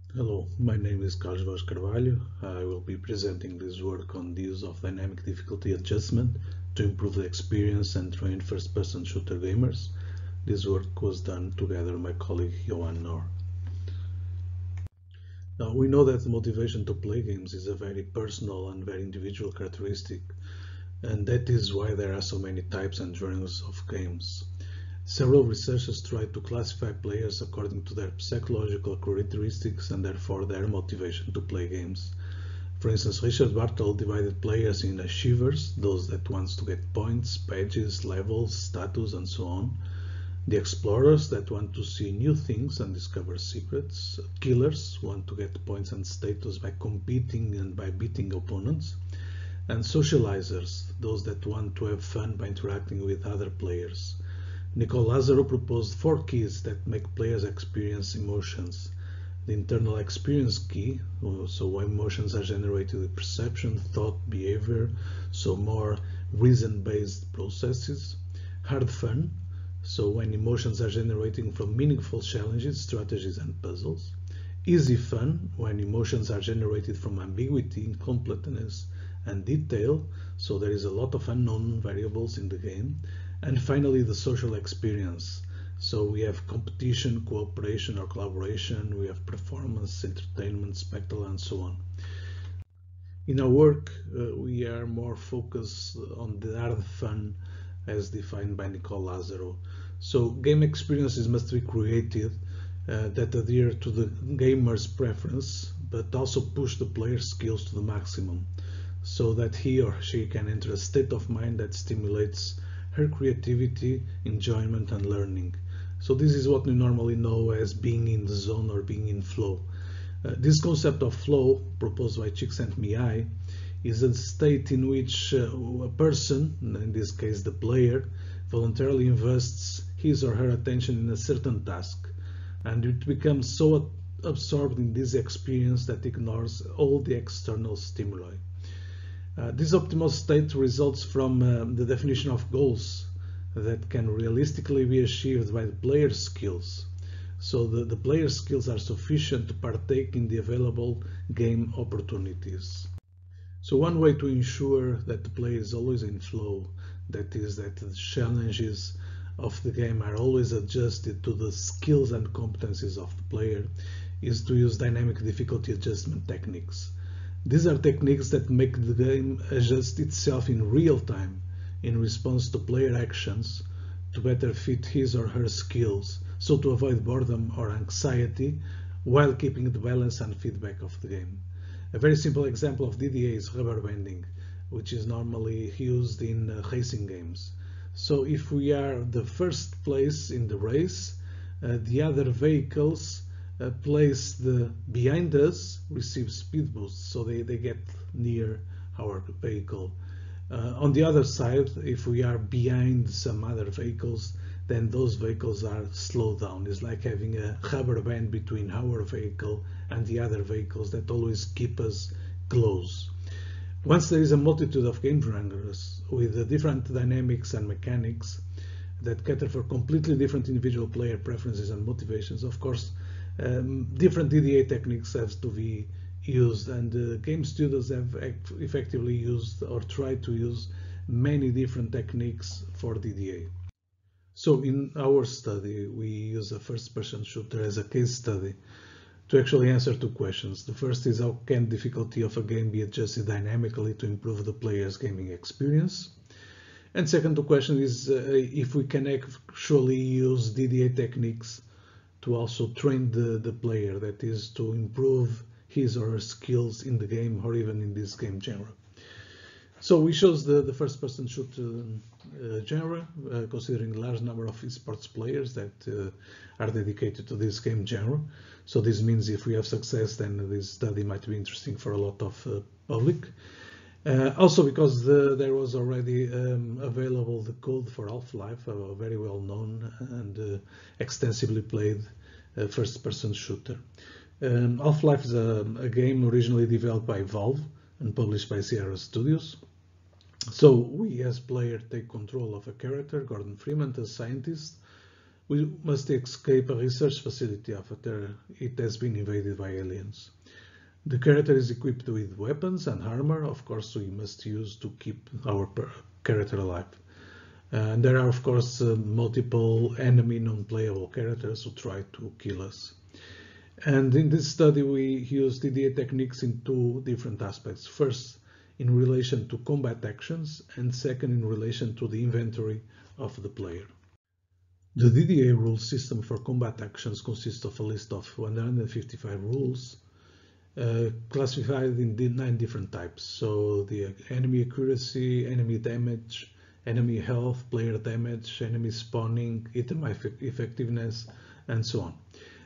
Hello, my name is Carlos Vaz Carvalho. I will be presenting this work on the use of dynamic difficulty adjustment to improve the experience and train first-person shooter gamers. This work was done together with my colleague Johan Noor. Now, we know that the motivation to play games is a very personal and very individual characteristic, and that is why there are so many types and genres of games. Several researchers tried to classify players according to their psychological characteristics and therefore their motivation to play games. For instance, Richard Bartle divided players in achievers, those that want to get points, badges, levels, status, and so on. The explorers that want to see new things and discover secrets. Killers want to get points and status by competing and by beating opponents. And socializers, those that want to have fun by interacting with other players. Nicole Lazaro proposed 4 keys that make players experience emotions. The internal experience key, so emotions are generated with perception, thought, behavior, so more reason-based processes. Hard fun, so when emotions are generating from meaningful challenges, strategies and puzzles. Easy fun, when emotions are generated from ambiguity, incompleteness and detail, so there is a lot of unknown variables in the game. And finally, the social experience. So we have competition, cooperation or collaboration, we have performance, entertainment, spectacle, and so on. In our work, we are more focused on the hard fun as defined by Nicole Lazaro. So game experiences must be created that adhere to the gamer's preference, but also push the player's skills to the maximum, so that he or she can enter a state of mind that stimulates her creativity, enjoyment and learning. So this is what we normally know as being in the zone or being in flow. This concept of flow, proposed by Csikszentmihalyi, is a state in which a person, in this case the player, voluntarily invests his or her attention in a certain task, and it becomes so absorbed in this experience that ignores all the external stimuli. This optimal state results from the definition of goals that can realistically be achieved by the player's skills. So the player's skills are sufficient to partake in the available game opportunities. So one way to ensure that the player is always in flow, that is that the challenges of the game are always adjusted to the skills and competencies of the player, is to use dynamic difficulty adjustment techniques. These are techniques that make the game adjust itself in real time in response to player actions to better fit his or her skills, so to avoid boredom or anxiety while keeping the balance and feedback of the game. A very simple example of DDA is rubber banding, which is normally used in racing games. So if we are the first place in the race, the other vehicles placed behind us receive speed boosts, so they get near our vehicle. On the other side, if we are behind some other vehicles, then those vehicles are slowed down. It's like having a rubber band between our vehicle and the other vehicles that always keep us close. Once there is a multitude of game genres with different dynamics and mechanics that cater for completely different individual player preferences and motivations, of course, different DDA techniques have to be used, and game studios have effectively used or tried to use many different techniques for DDA. So in our study, we use a first-person shooter as a case study to actually answer 2 questions. The first is, how can difficulty of a game be adjusted dynamically to improve the player's gaming experience? And second question is, if we can actually use DDA techniques to also train the player, that is, to improve his or her skills in the game or even in this game genre. So we chose the first-person shooter genre, considering a large number of esports players that are dedicated to this game genre. So this means if we have success, then this study might be interesting for a lot of public. Also because there was already available the code for Half-Life, a very well-known and extensively played first-person shooter. Half-Life is a game originally developed by Valve and published by Sierra Studios. So we as player take control of a character, Gordon Freeman, a scientist, we must escape a research facility after it has been invaded by aliens. The character is equipped with weapons and armor, of course, we must use to keep our character alive. And there are, of course, multiple enemy non-playable characters who try to kill us. And in this study, we used DDA techniques in two different aspects. First, in relation to combat actions, and second, in relation to the inventory of the player. The DDA rule system for combat actions consists of a list of 155 rules, classified in 9 different types. So the enemy accuracy, enemy damage, enemy health, player damage, enemy spawning, item effectiveness, and so on.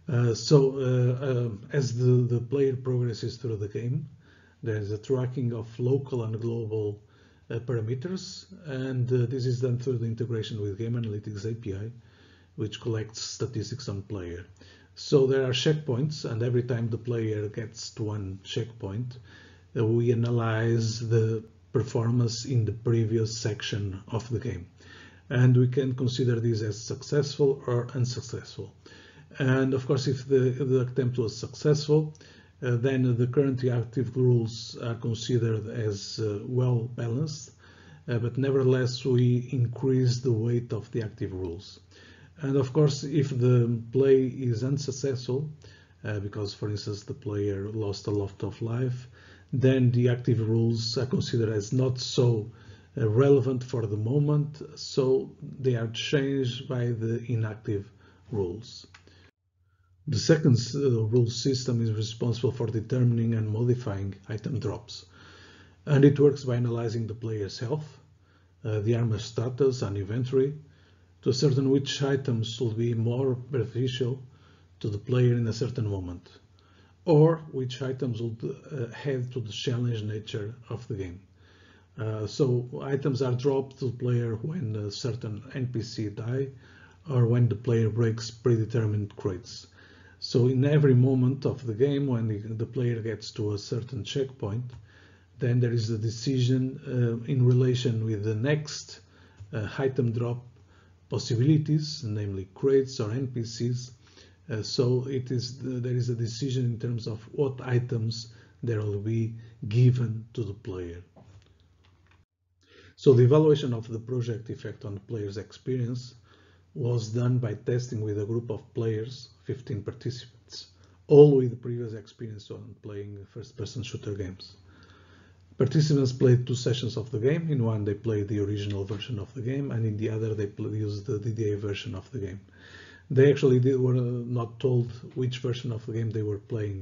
As the player progresses through the game, there's a tracking of local and global parameters, and this is done through the integration with Game Analytics API, which collects statistics on player. So there are checkpoints, and every time the player gets to one checkpoint, we analyze the performance in the previous section of the game. And we can consider this as successful or unsuccessful. And of course, if the attempt was successful, then the currently active rules are considered as well balanced, but nevertheless we increase the weight of the active rules. And of course, if the play is unsuccessful, because for instance the player lost a lot of life, then the active rules are considered as not so relevant for the moment, so they are changed by the inactive rules. The second rule system is responsible for determining and modifying item drops, and it works by analyzing the player's health, the armor status and inventory, to ascertain which items will be more beneficial to the player in a certain moment, or which items will add to the challenge nature of the game. So items are dropped to the player when a certain NPC die, or when the player breaks predetermined crates. So in every moment of the game, when the player gets to a certain checkpoint, then there is a decision in relation with the next item drop possibilities, namely crates or NPCs. So there is a decision in terms of what items there will be given to the player. So the evaluation of the project effect on the player's experience was done by testing with a group of players, 15 participants, all with previous experience on playing first-person shooter games. Participants played 2 sessions of the game. In one they played the original version of the game, and in the other they used the DDA version of the game. They actually were not told which version of the game they were playing,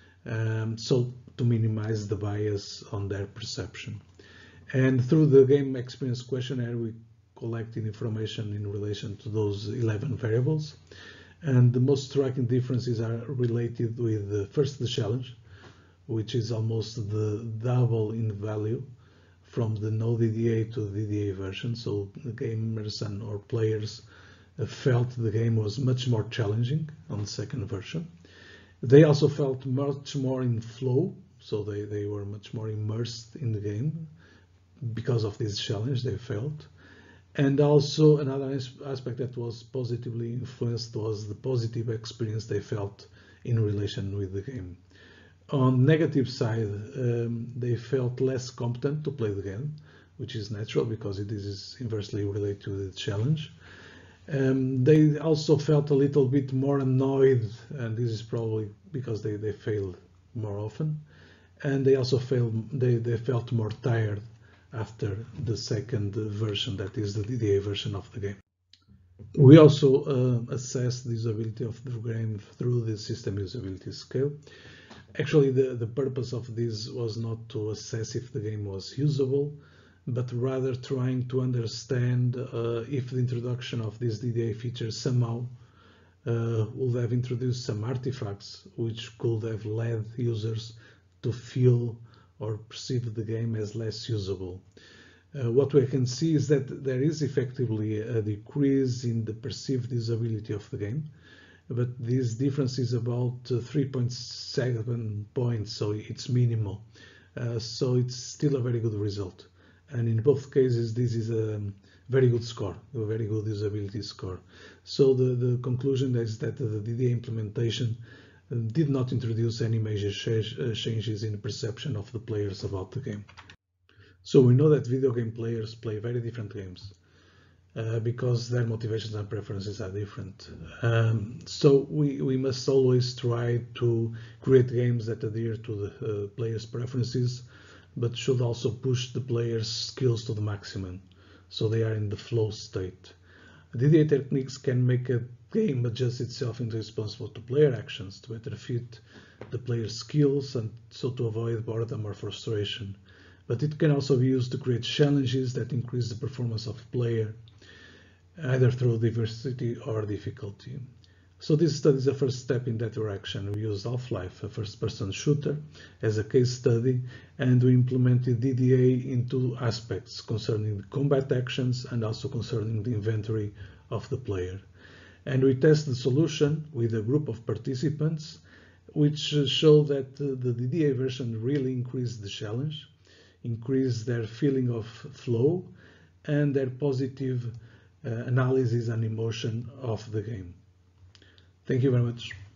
so to minimize the bias on their perception. And through the game experience questionnaire, we collected information in relation to those 11 variables. And the most striking differences are related with first the challenge, which is almost the double in value from the no DDA to the DDA version. So the gamers or players felt the game was much more challenging on the second version. They also felt much more in flow, so they were much more immersed in the game because of this challenge they felt. And also another aspect that was positively influenced was the positive experience they felt in relation with the game. On the negative side, they felt less competent to play the game, which is natural because it is inversely related to the challenge. They also felt a little bit more annoyed, and this is probably because they failed more often. And they also they felt more tired after the second version, that is the DDA version of the game. We also assessed the usability of the game through the system usability scale. Actually, the purpose of this was not to assess if the game was usable, but rather trying to understand if the introduction of this DDA feature somehow would have introduced some artifacts which could have led users to feel or perceive the game as less usable. What we can see is that there is effectively a decrease in the perceived usability of the game, but this difference is about 3.7 points, so it's minimal. So it's still a very good result. And in both cases, this is a very good score, a very good usability score. So the conclusion is that the DDA implementation did not introduce any major changes in the perception of the players about the game. So we know that video game players play very different games because their motivations and preferences are different. So we must always try to create games that adhere to the players' preferences, but should also push the players' skills to the maximum, so they are in the flow state. DDA techniques can make a game adjust itself into responsible to player actions to better fit the player's skills and so to avoid boredom or frustration. But it can also be used to create challenges that increase the performance of the player, either through diversity or difficulty. So this study is a first step in that direction. We used Half-Life, a first-person shooter, as a case study, and we implemented DDA in two aspects concerning the combat actions and also concerning the inventory of the player. And we test the solution with a group of participants, which showed that the DDA version really increased the challenge, increased their feeling of flow, and their positive analysis and emotion of the game. Thank you very much.